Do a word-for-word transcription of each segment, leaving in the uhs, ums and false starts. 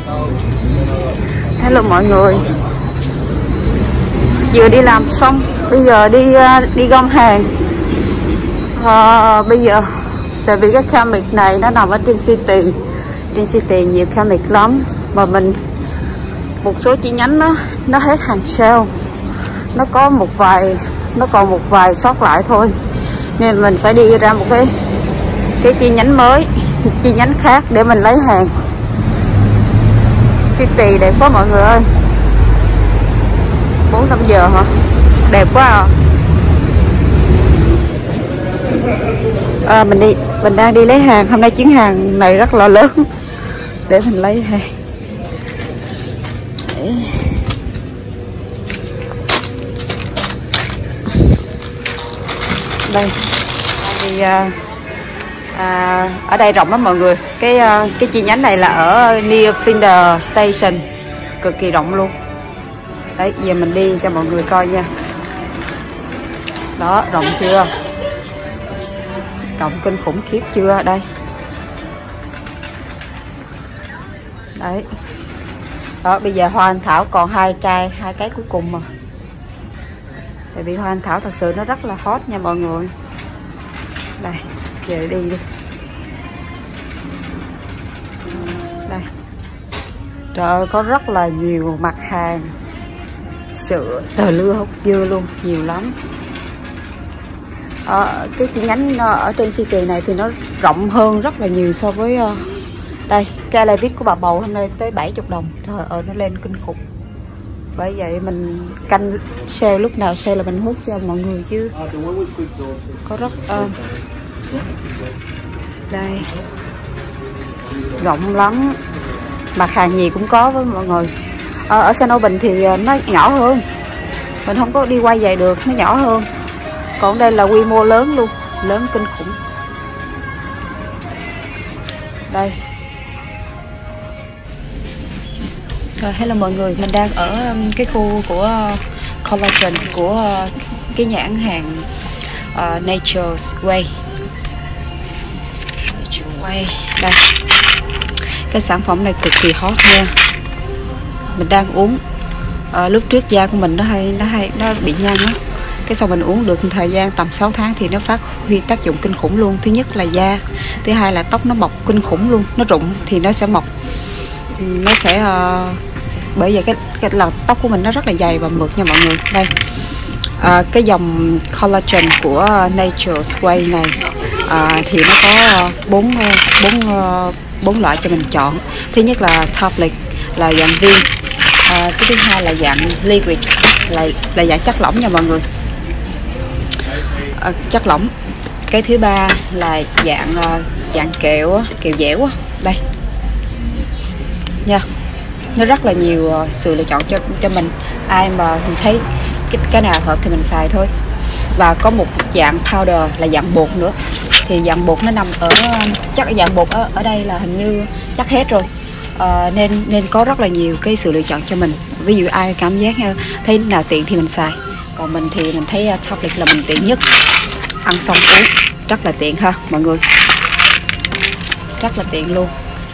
Hello mọi người. Vừa đi làm xong, bây giờ đi đi gom hàng. À, bây giờ tại vì cái chemic này nó nằm ở trên city, trên city nhiều chemic lắm, mà mình một số chi nhánh nó nó hết hàng sale, nó có một vài nó còn một vài sót lại thôi, nên mình phải đi ra một cái cái chi nhánh mới, chi nhánh khác để mình lấy hàng. City đẹp quá mọi người ơi. Bốn năm giờ hả? Đẹp quá à. À, mình đi mình đang đi lấy hàng. Hôm nay chuyến hàng này rất là lớn, để mình lấy hàng. Đây thì à, à, ở đây rộng lắm mọi người. Cái à, cái chi nhánh này là ở near Flinders Station, cực kỳ rộng luôn. Đấy, giờ mình đi cho mọi người coi nha. Đó, rộng chưa? Rộng kinh khủng khiếp chưa? Đây. Đấy. Đó, bây giờ hoa anh thảo còn hai chai, hai cái cuối cùng mà. Tại vì hoa anh thảo thật sự nó rất là hot nha mọi người. Đây, giờ đi đi. Đây. Trời ơi, có rất là nhiều mặt hàng sữa, tờ lưa hút dưa luôn, nhiều lắm. Ờ, cái chi nhánh ở trên city này thì nó rộng hơn rất là nhiều so với uh, đây, cái Levi's của bà bầu hôm nay tới bảy mươi đồng. Trời ơi, nó lên kinh khủng. Bởi vậy mình canh sale, lúc nào sale là mình hút cho mọi người chứ. Có rất uh, đây, rộng lắm, mặt hàng gì cũng có với mọi người. Ờ, ở Saint Albans thì nó nhỏ hơn, mình không có đi quay về được, nó nhỏ hơn. Còn đây là quy mô lớn luôn, lớn kinh khủng. Đây. Rồi, hello mọi người, mình đang ở cái khu của collagen của cái nhãn hàng uh, Nature's Way. Nature's Way. Đây. Cái sản phẩm này cực kỳ hot nha. Mình đang uống. Uh, lúc trước da của mình nó hay nó hay nó bị nhăn á. Cái sau mình uống được thời gian tầm sáu tháng thì nó phát huy tác dụng kinh khủng luôn. Thứ nhất là da, thứ hai là tóc nó mọc kinh khủng luôn. Nó rụng thì nó sẽ mọc, nó sẽ uh, bởi vậy cái, cái là tóc của mình nó rất là dày và mượt nha mọi người. Đây, uh, cái dòng collagen của Nature's Way này uh, thì nó có bốn bốn bốn loại cho mình chọn. Thứ nhất là tablet là dạng viên, uh, cái thứ hai là dạng liquid là là dạng chất lỏng nha mọi người. À, chất lỏng. Cái thứ ba là dạng uh, dạng kẹo kẹo dẻo á. Đây nha, nó rất là nhiều uh, sự lựa chọn cho cho mình. Ai mà mình thấy cái, cái nào hợp thì mình xài thôi. Và có một dạng powder là dạng bột nữa. Thì dạng bột nó nằm ở chắc dạng bột ở ở đây là hình như chắc hết rồi. Uh, nên nên có rất là nhiều cái sự lựa chọn cho mình. Ví dụ ai cảm giác uh, thấy nào tiện thì mình xài. Còn mình thì mình thấy uh, tablet là mình tiện nhất. Ăn xong uống rất là tiện ha mọi người, rất là tiện luôn.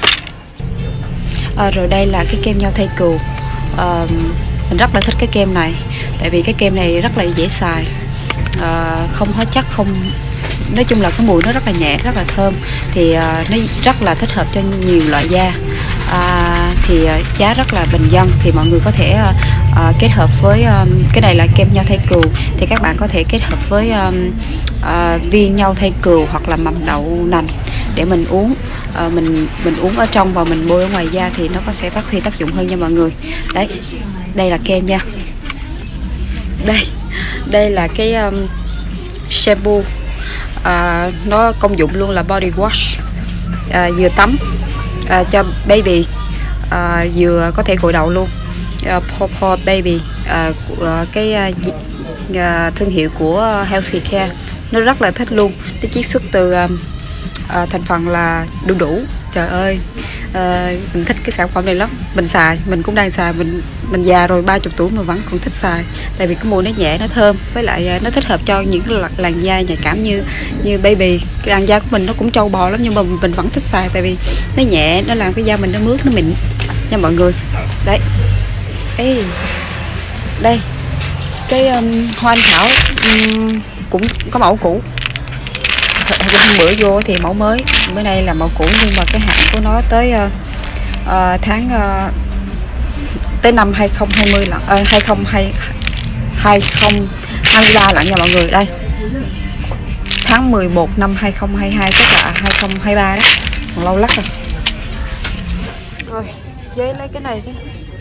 À, rồi đây là cái kem nhau thay cừu. À, mình rất là thích cái kem này, tại vì cái kem này rất là dễ xài, à, không hóa chất, không, nói chung là cái mùi nó rất là nhẹ, rất là thơm. Thì à, nó rất là thích hợp cho nhiều loại da. À, thì à, giá rất là bình dân, thì mọi người có thể à, à, kết hợp với à, cái này là kem nhau thay cừu, thì các bạn có thể kết hợp với à, à, viên nhau thay cừu hoặc là mầm đậu nành để mình uống. À, mình mình uống ở trong và mình bôi ở ngoài da thì nó có sẽ phát huy tác dụng hơn nha mọi người. Đấy, đây là kem nha. Đây, đây là cái um, shampoo. À, nó công dụng luôn là body wash, à, vừa tắm à, cho baby, à, vừa có thể gội đầu luôn. à, Paw Paw Baby, à, của cái à, thương hiệu của Healthy Care, nó rất là thích luôn. Nó chiết xuất từ à, à, thành phần là đu đủ. Trời ơi, à, mình thích cái sản phẩm này lắm. Mình xài, mình cũng đang xài. Mình mình già rồi, ba mươi tuổi mà vẫn còn thích xài. Tại vì cái mùi nó nhẹ, nó thơm, với lại nó thích hợp cho những cái làn da nhạy cảm như như baby. Cái làn da của mình nó cũng trâu bò lắm, nhưng mà mình vẫn thích xài. Tại vì nó nhẹ, nó làm cái da mình nó mướt, nó mịn. nha mọi người. Đấy. Ê, đây cái um, hoa anh thảo um, cũng có mẫu cũ. Hôm bữa vô thì mẫu mới, bữa nay là mẫu cũ, nhưng mà cái hạn của nó tới uh, uh, tháng uh, tới năm hai không hai không lận, uh, hai không hai không hai ba lận nha mọi người. Đây, tháng mười một năm hai không hai hai, tức là hai không hai ba đó, còn lâu lắc rồi. Rồi, chế lấy cái này chứ.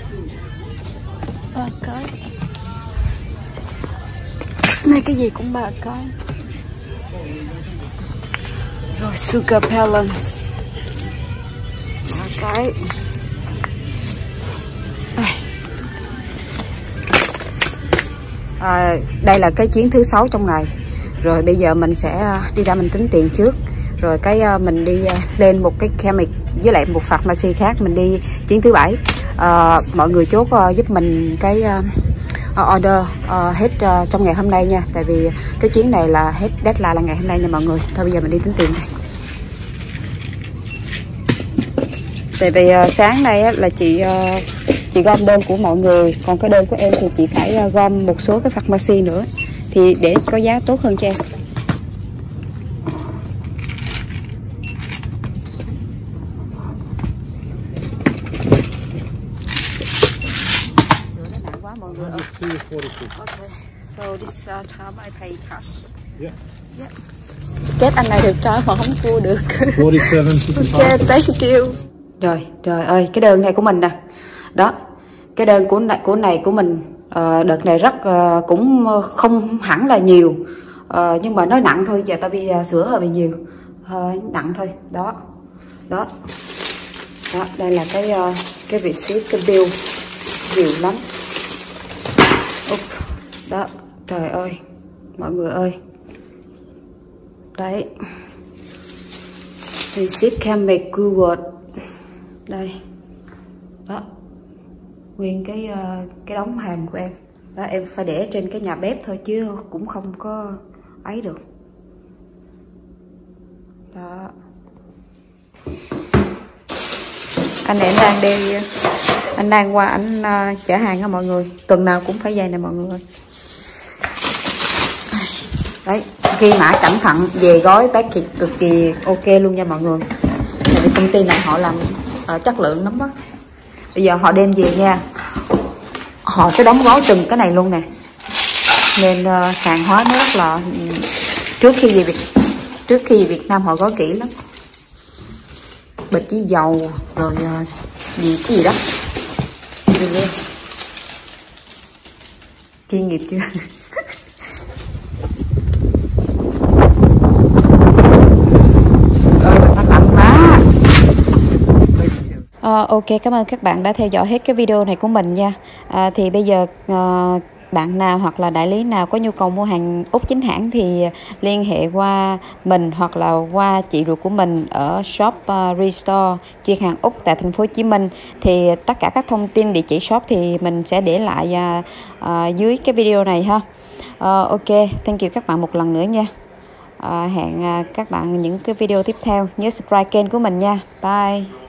Ba cái. Này cái gì cũng ba cái. Rồi Sugar Balance ba cái. À, đây là cái chuyến thứ sáu trong ngày. Rồi bây giờ mình sẽ đi ra mình tính tiền trước. Rồi cái mình đi lên một cái chemic với lại một pharmacy khác, mình đi chuyến thứ bảy. À, mọi người chốt giúp mình cái order uh, hết uh, trong ngày hôm nay nha. Tại vì cái chuyến này là hết deadline là ngày hôm nay nha mọi người. Thôi bây giờ mình đi tính tiền này. Tại vì uh, sáng nay á, là chị uh, chị gom đơn của mọi người, còn cái đơn của em thì chị phải uh, gom một số cái pharmacy nữa, thì để có giá tốt hơn cho em. Sữa nó nặng quá mọi người. Okay, so this uh, time I pay cash. Yeah. Yeah. Kết anh này được trái mà không cua được. bốn mươi bảy. Ok, thank you. Rồi, trời ơi, cái đơn này của mình nè. Đó, cái đơn của này của này của mình uh, đợt này rất uh, cũng không hẳn là nhiều, uh, nhưng mà nó nặng thôi. Giờ tao bị uh, sữa hơi bị nhiều, uh, nặng thôi. Đó, đó, đó. Đây là cái uh, cái receipt, cái bill nhiều lắm. Úp, đó, trời ơi, mọi người ơi, đấy, receipt chemic Google. Đây, đó, nguyên cái uh, cái đống hàng của em đó. Em phải để trên cái nhà bếp thôi chứ cũng không có ấy được. Đó, anh này anh đang đi, anh đang qua anh uh, chở hàng á mọi người. Tuần nào cũng phải vậy nè mọi người. Đấy, ghi mã cẩn thận, về gói package cực kỳ ok luôn nha mọi người. Tại vì công ty này họ làm uh, chất lượng lắm đó. Bây giờ họ đem về nha, họ sẽ đóng gói từng cái này luôn nè, nên uh, hàng hóa nó rất là um, trước khi về Việt trước khi về Việt Nam họ gói kỹ lắm. Bịch với dầu rồi uh, gì cái gì đó, chuyên nghiệp chưa? Uh, ok, cảm ơn các bạn đã theo dõi hết cái video này của mình nha. Uh, thì bây giờ uh, bạn nào hoặc là đại lý nào có nhu cầu mua hàng Úc chính hãng thì liên hệ qua mình hoặc là qua chị ruột của mình ở shop uh, Restore chuyên hàng Úc tại thành phố Hồ Chí Minh. Thì tất cả các thông tin địa chỉ shop thì mình sẽ để lại uh, uh, dưới cái video này ha. Uh, ok, thank you các bạn một lần nữa nha. Uh, hẹn uh, các bạn những cái video tiếp theo. Nhớ subscribe kênh của mình nha. Bye.